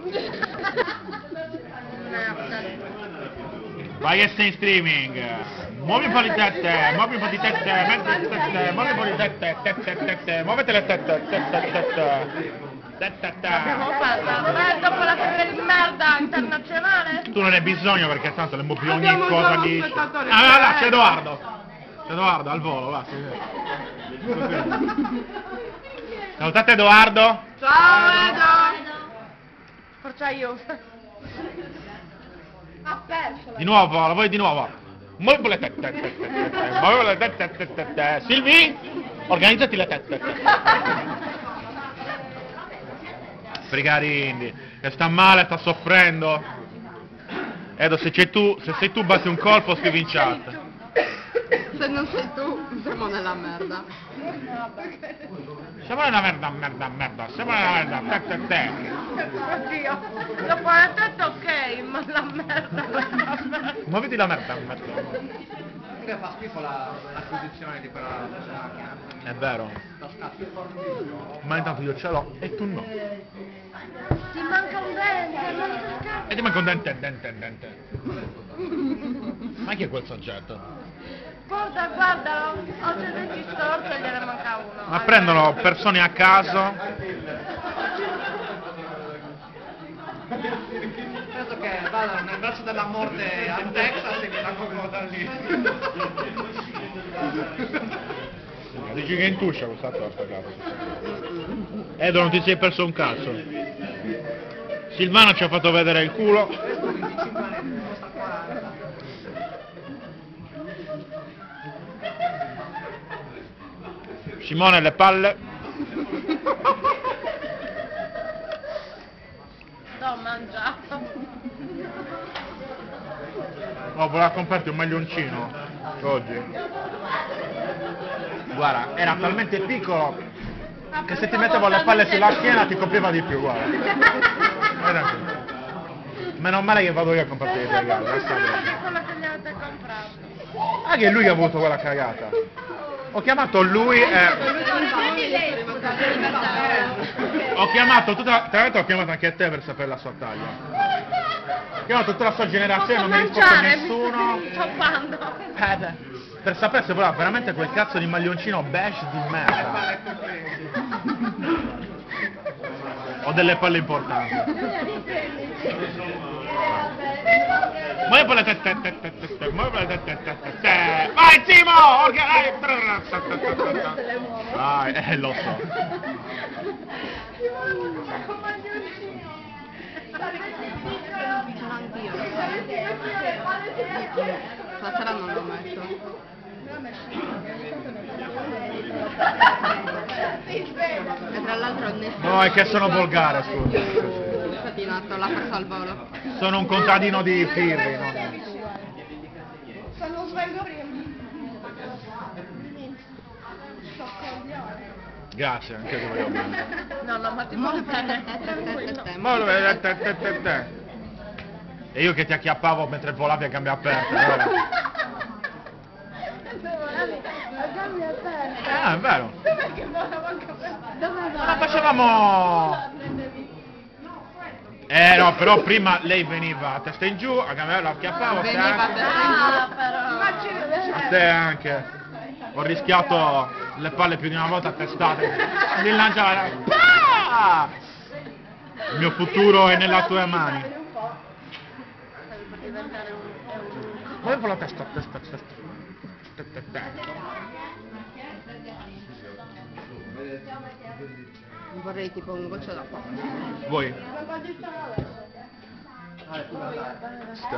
Vai che sei in streaming. Muovi un po' di tette, muovi un po' di tette, metti le tette, muovi un po' di tette, tette, muovete le tette, tette. Abbiamo fatto, dopo la serie di merda internazionale? Tu non hai bisogno perché tanto le muovi ogni Abbiamo cosa già lì. spettatore, Ah, là, c'è Edoardo. C'è Edoardo al volo, va. Salutate Edoardo. Ciao Edo! Forza io. Ha perso. Di nuovo, la vuoi di nuovo? Muovi le tette, muovi le tette. Silvi, organizzati le tette. Frigarindi, che sta male, sta soffrendo. Edo, se sei tu batti un colpo, scrivi in chat. Se non sei tu, siamo nella merda. Siamo nella merda, siamo nella merda, te. Oddio, dopo la testa ok, ma la merda. Muoviti la merda. Che fa schifo l'acquisizione di quella macchina. È vero. Ma intanto io ce l'ho e tu no. Ti manca un dente, E ti manca un dente. Ma chi è quel soggetto? Guarda, ho dei denti storti e gliene manca uno. Ma prendono persone a caso. Penso che vadano nel braccio della morte al Texas e mi raccolgono da lì. Dici che intuscia questa torta, cazzo. Edo, non ti sei perso un cazzo. Silvano ci ha fatto vedere il culo. Simone le palle. L'ho mangiato. Oh, voleva comprarti un maglioncino oggi. Guarda, era talmente piccolo che se ti mettevo le palle sulla schiena ti copriva di più, guarda. Meno male che vado io a comprarti i regali. Quello che gli avete comprato. Ah, che lui ha avuto quella cagata. Ho chiamato lui e... Ho chiamato tutta... Tra l'altro ho chiamato anche te per sapere la sua taglia. Ho chiamato tutta la sua generazione, non mi risponde nessuno. Sto fando. Per sapere se voleva veramente quel cazzo di maglioncino beige di merda. Ho delle palle importanti. Muovi le tette, muovi le tette. Vai Timo! Vai, lo so. Stasera non l'ho messo. E tra l'altro nessuno... No, è che sono volgare, scusa. Nato, l'ha perso al volo. Sono un contadino di firri, no? Se non svengo prima. Grazie, anche tu voglio bene. No, ma ti muovi bene, tranquillo. E io che ti acchiappavo mentre volavi a gambe aperte, allora. A gambe aperte. Ah, è vero. Dov'è che volava anche aperta? Ma la facevamo... no, però prima lei veniva a testa in giù, a gambe la acchiappavo, te Veniva a anche. testa in giù. Però. A te anche. Ho rischiato le palle più di una volta a testate. Mi lanciava. Il mio futuro è nelle tue mani. Muovi un po' la testa, testa. Vorrei tipo un goccio d'acqua. Voi?